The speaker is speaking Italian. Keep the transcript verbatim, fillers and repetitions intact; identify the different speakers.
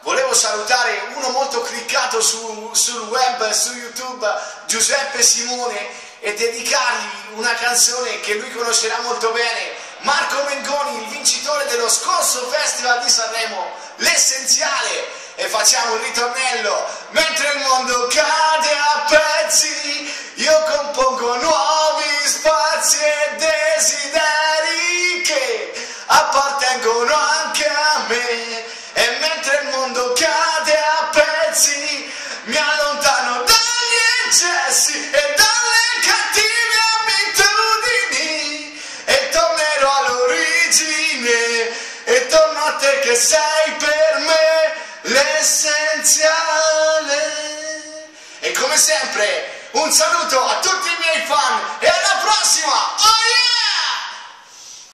Speaker 1: volevo salutare uno molto cliccato su, sul web, su YouTube, Giuseppe Simone, e dedicargli una canzone che lui conoscerà molto bene, Marco Mengoni, il vincitore dello scorso Festival di Sanremo, L'essenziale. E facciamo un ritornello: mentre il mondo cade a pezzi, io compongo nuovi spazi e desideri che appartengono anche a me. E mentre il mondo cade a pezzi, mi allontano dagli eccessi e dalle cattive abitudini, e tornerò all'origine e torno a te che sei per me l'essenziale. E come sempre un saluto a tutti i miei fan e alla prossima! Oh yeah!